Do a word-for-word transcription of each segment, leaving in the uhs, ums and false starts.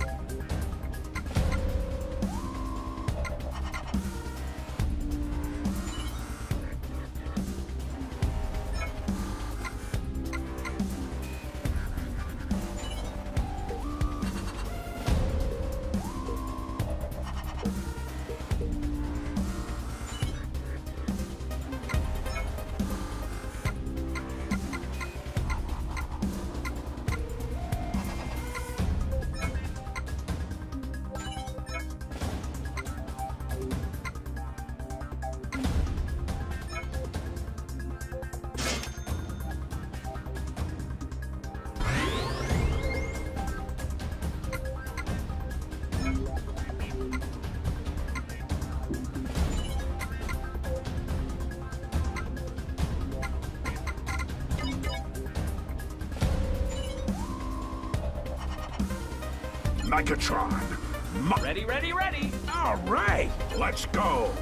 Megatron. Mo Ready, ready, ready! All right, let's go.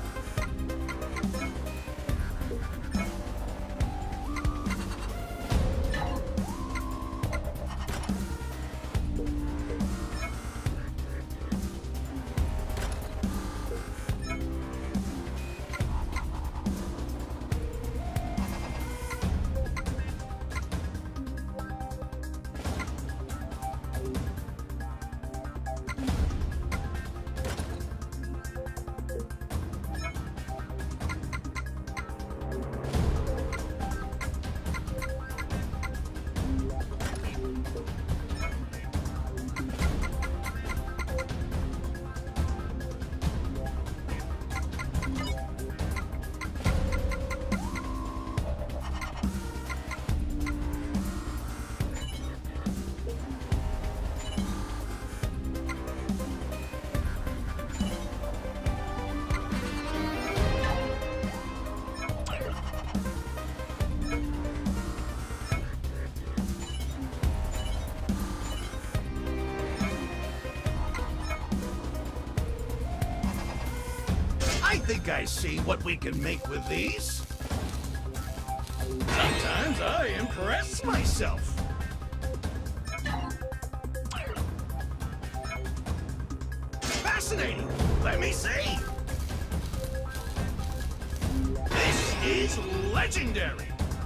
I think I see what we can make with these. Sometimes I impress myself. Fascinating! Let me see! This is legendary!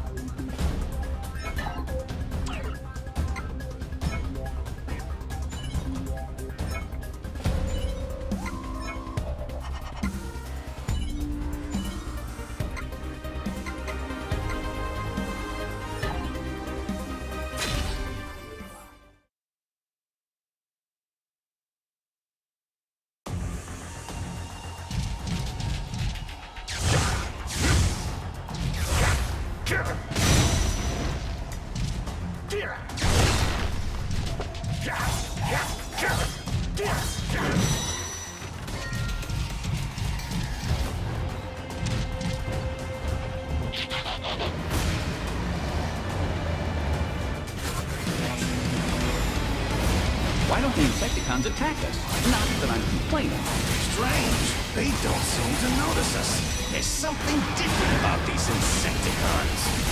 Why don't the Insecticons attack us? Not that I'm complaining. Strange. They don't seem to notice us. There's something different about these Insecticons.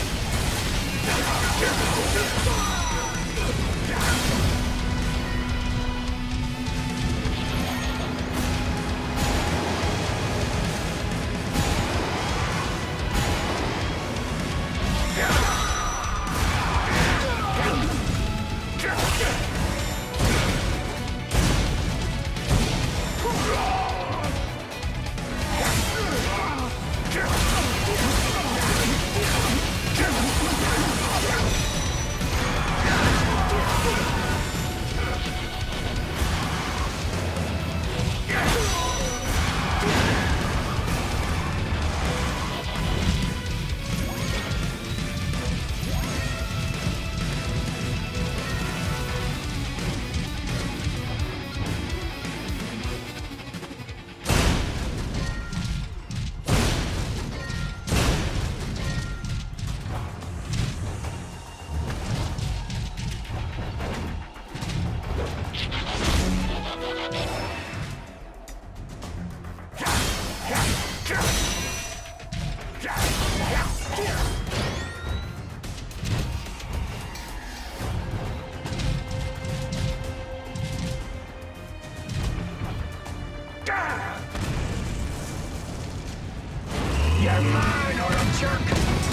You're mine, or a jerk!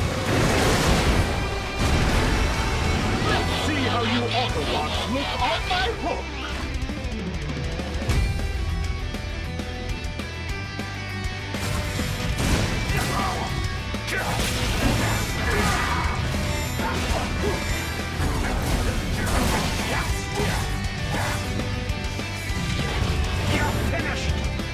Let's see how you Autobots look on my hook! You're finished!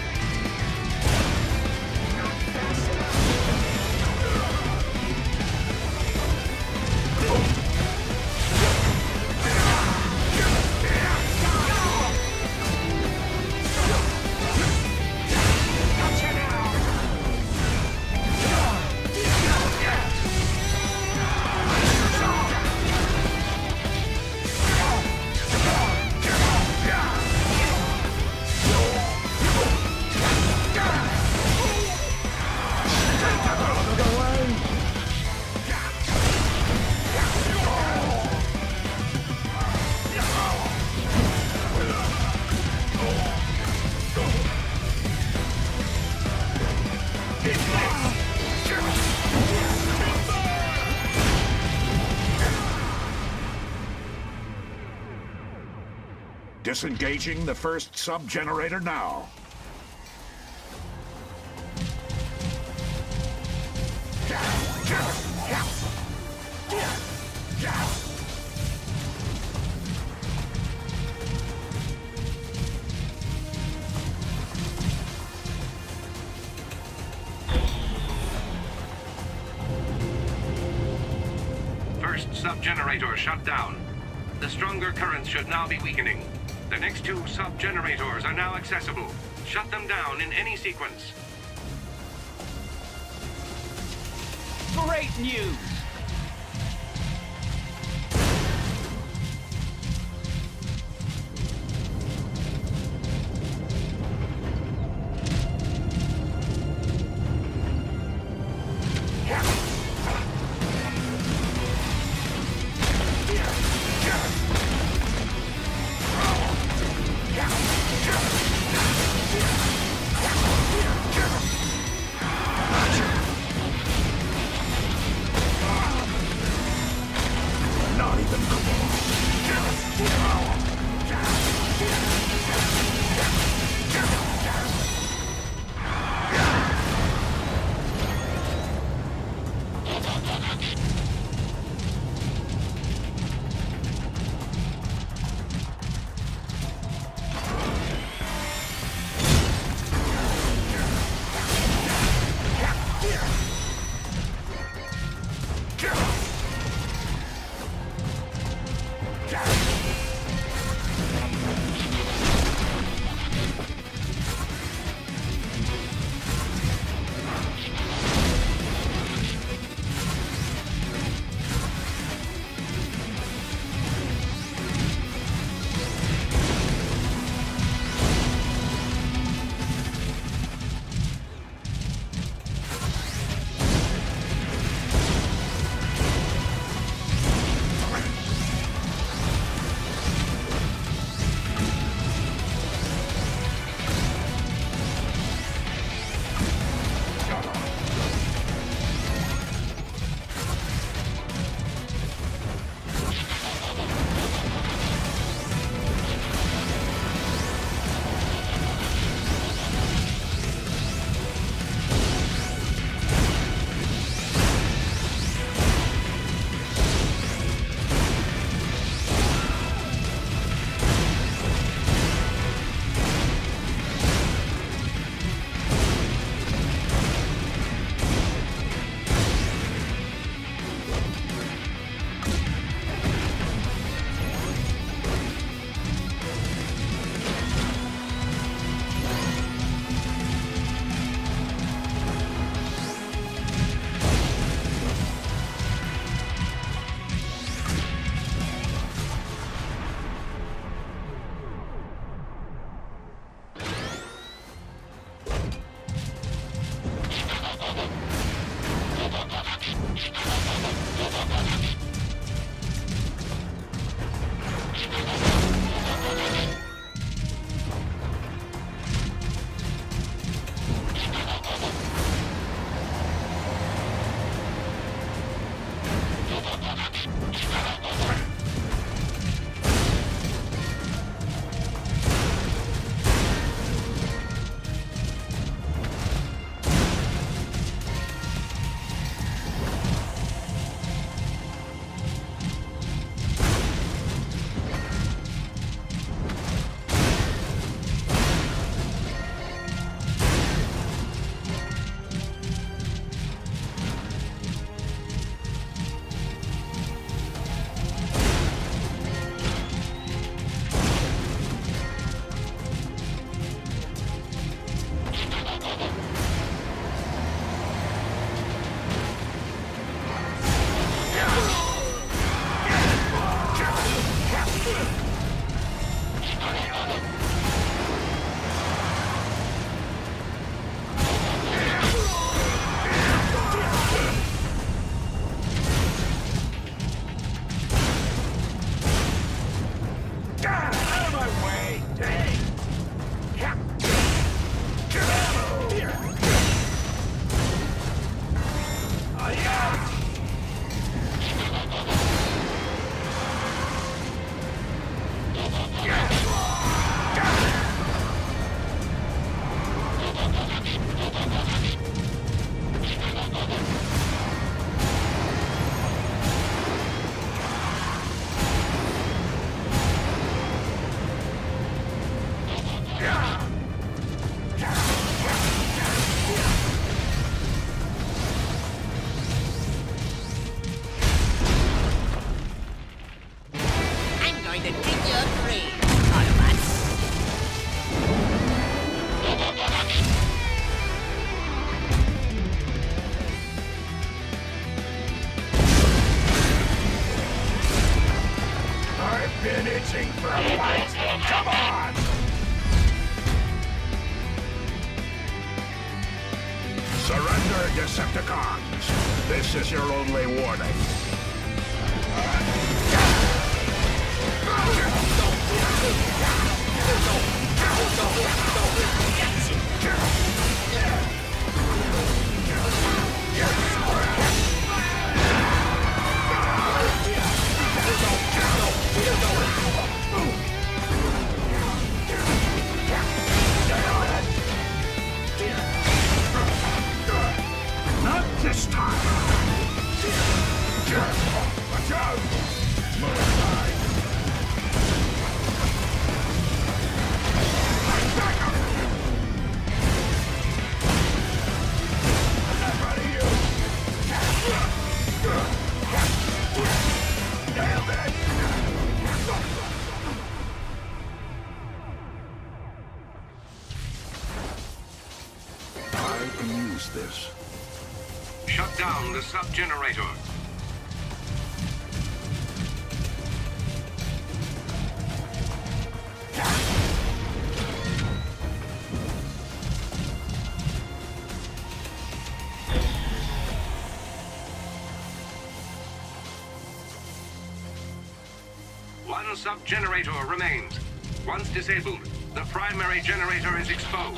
Disengaging the first sub-generator now. First sub-generator shut down. The stronger currents should now be weakening. The next two sub-generators are now accessible. Shut them down in any sequence. Great news! Decepticons! This is your only warning. Not this time! Watch out! I can use this. Shut down the sub-generator. One sub-generator remains. Once disabled, the primary generator is exposed.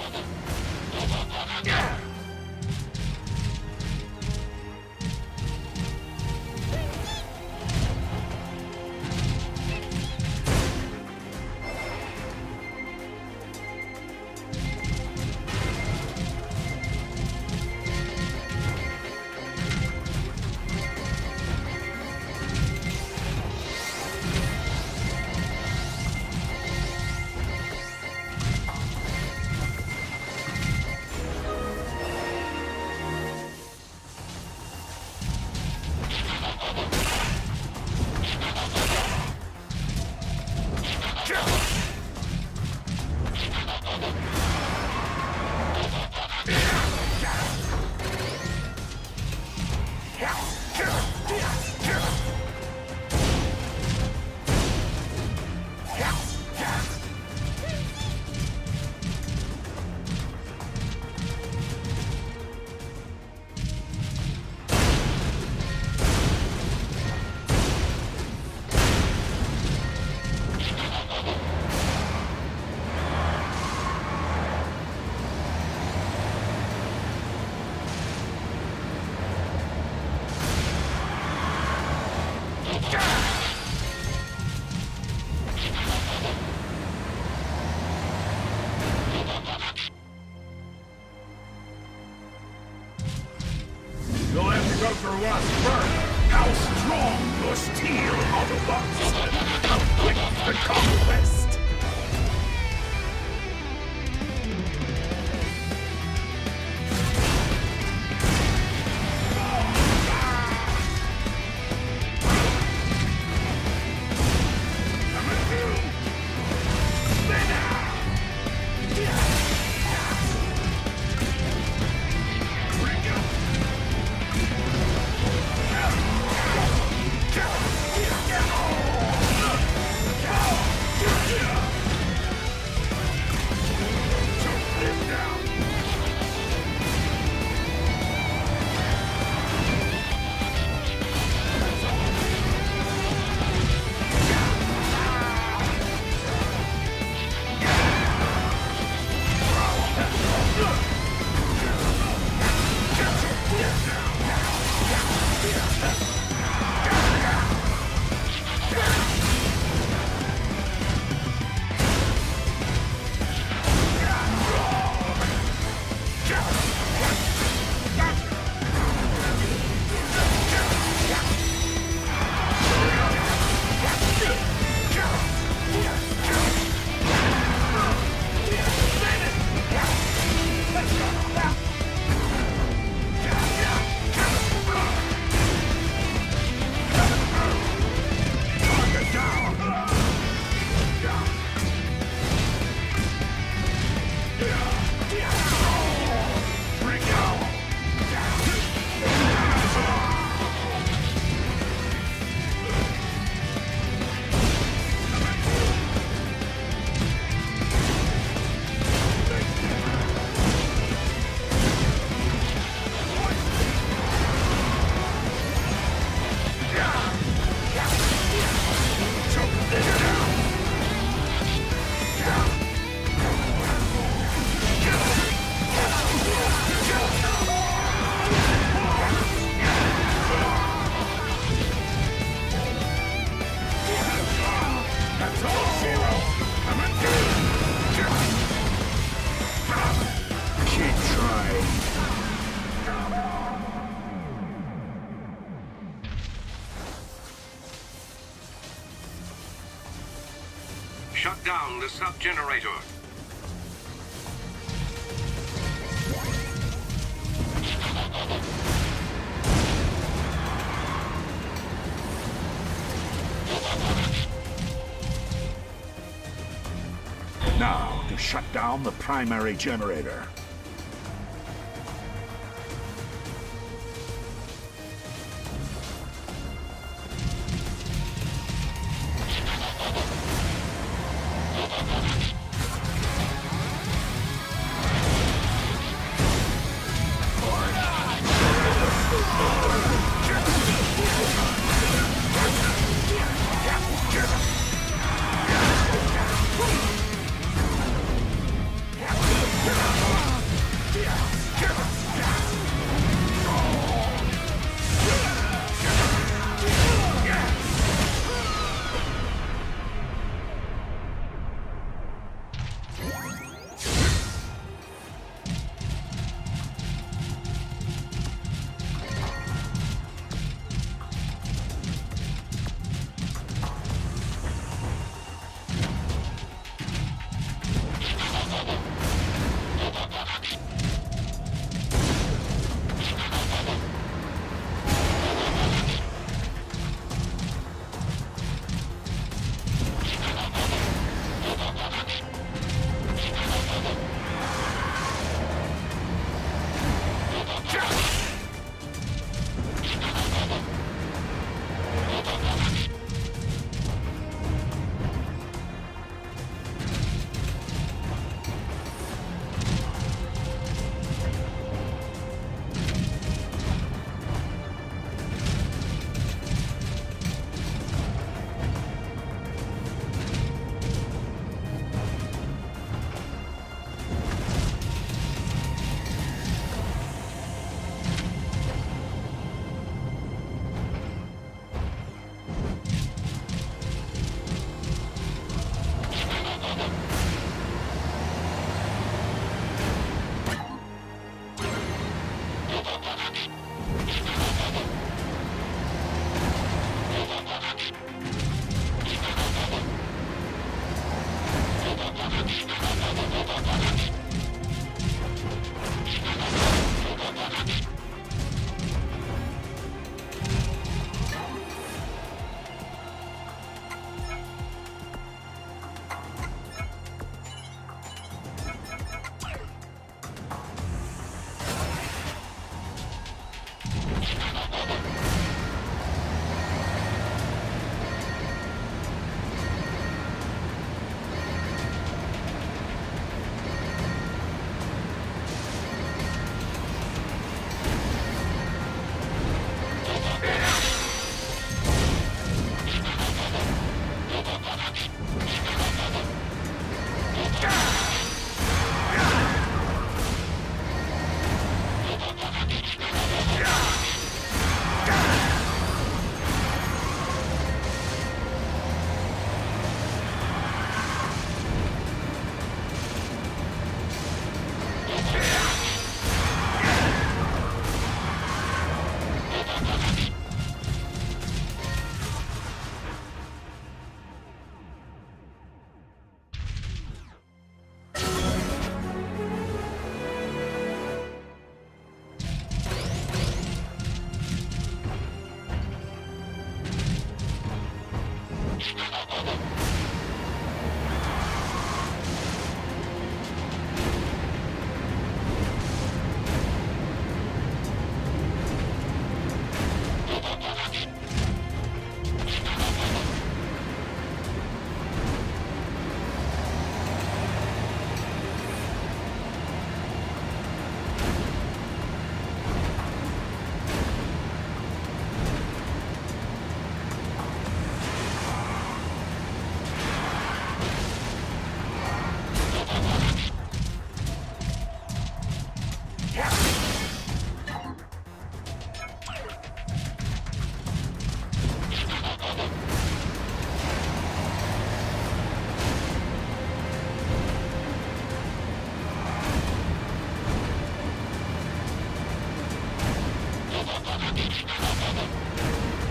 You'll have to go through us first. How strong your steel, Autobots! How quick the conquest! the sub-generator. Now, to shut down the primary generator.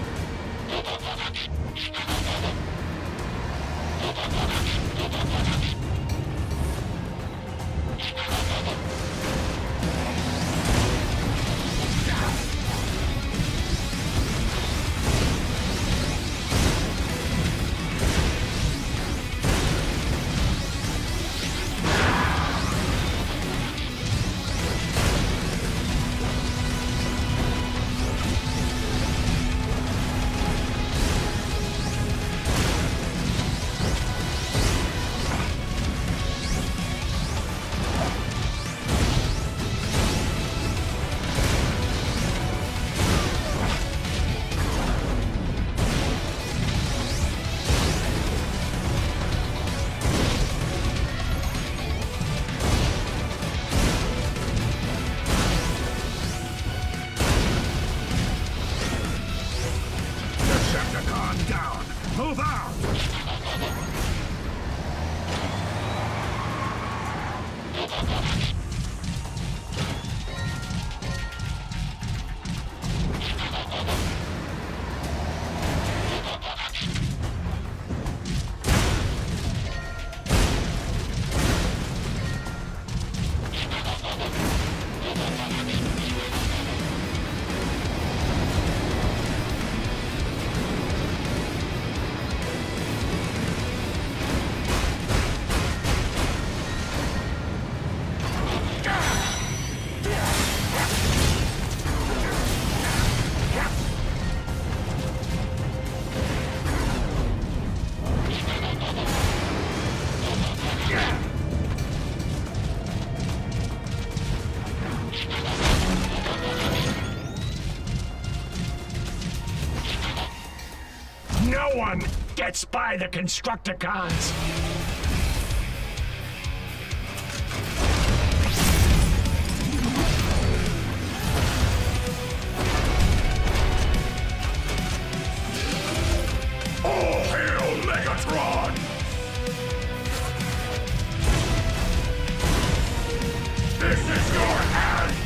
Thank you. No one gets by the Constructicons! All hail Megatron! This is your hand!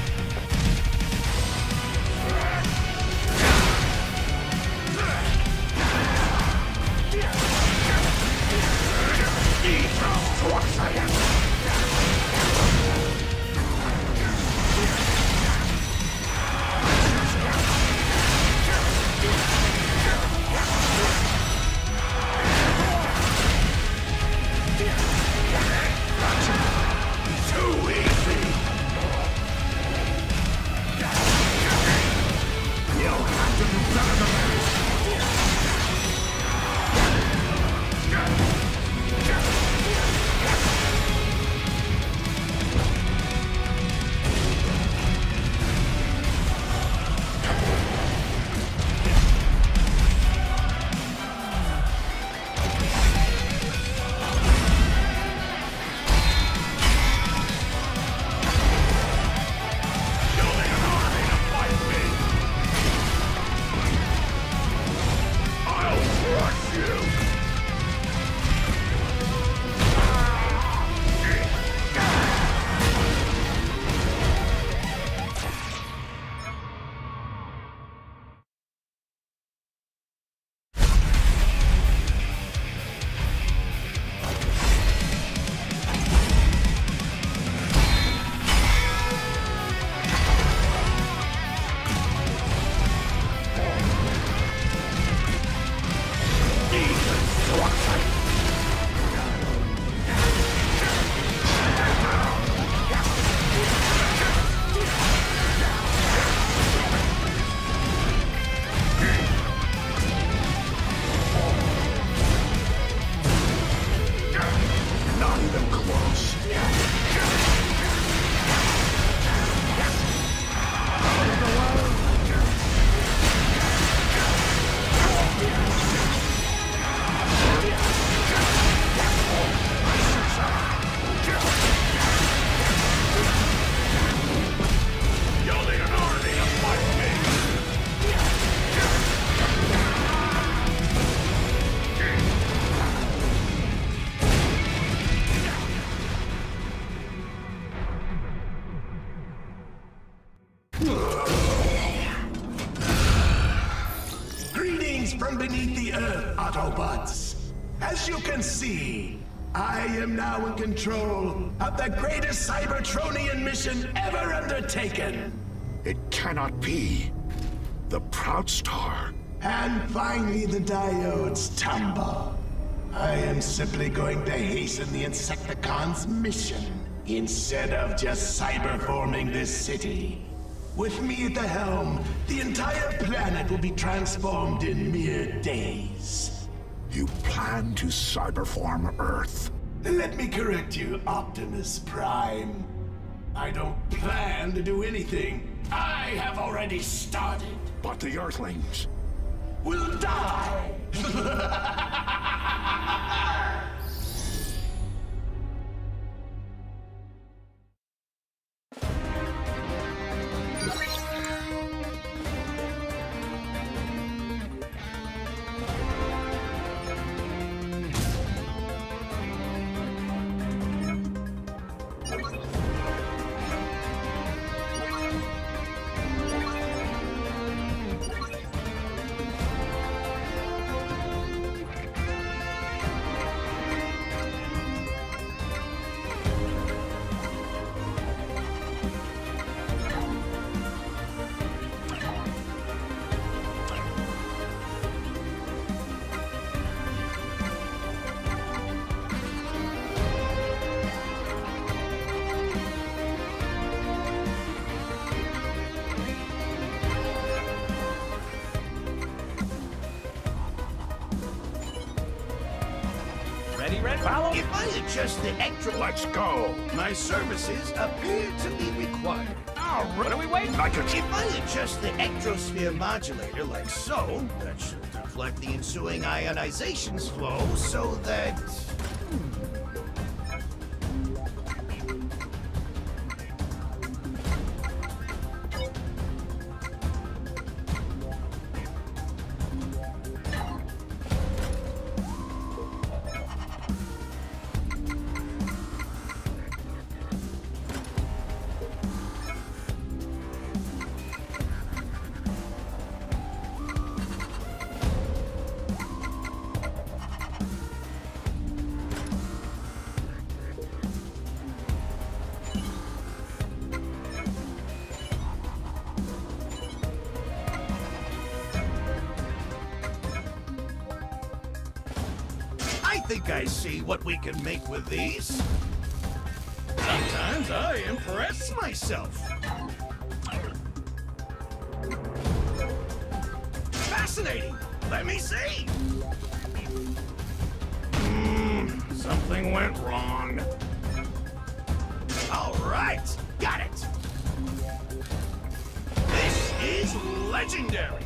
From beneath the earth, Autobots. As you can see, I am now in control of the greatest Cybertronian mission ever undertaken. It cannot be. The Proudstar. And finally the diodes tumble. I am simply going to hasten the Insecticons' mission, instead of just cyberforming this city. With me at the helm, the entire planet will be transformed in mere days. You plan to cyberform Earth? Let me correct you, Optimus Prime. I don't plan to do anything. I have already started. But the Earthlings will die! You follow? If I adjust the ectro... Let's go. My services appear to be required. All right. What are we waiting for? Like a... If I adjust the ectrosphere modulator like so, that should deflect the ensuing ionization's flow so that... I think I see what we can make with these. Sometimes I impress myself. Fascinating! Let me see! Mm, something went wrong. All right, got it! This is legendary!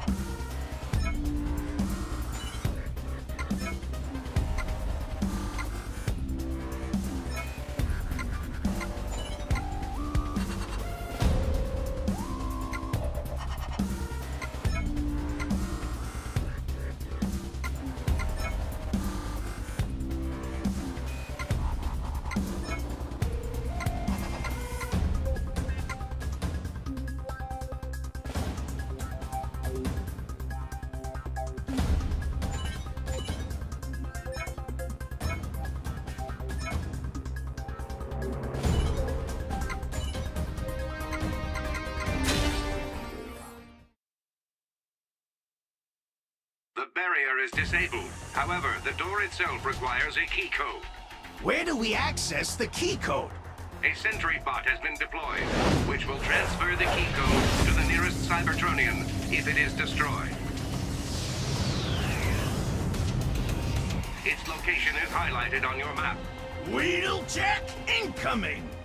The barrier is disabled. However, the door itself requires a key code. Where do we access the key code? A sentry bot has been deployed, which will transfer the key code to the nearest Cybertronian if it is destroyed. Its location is highlighted on your map. Wheeljack incoming!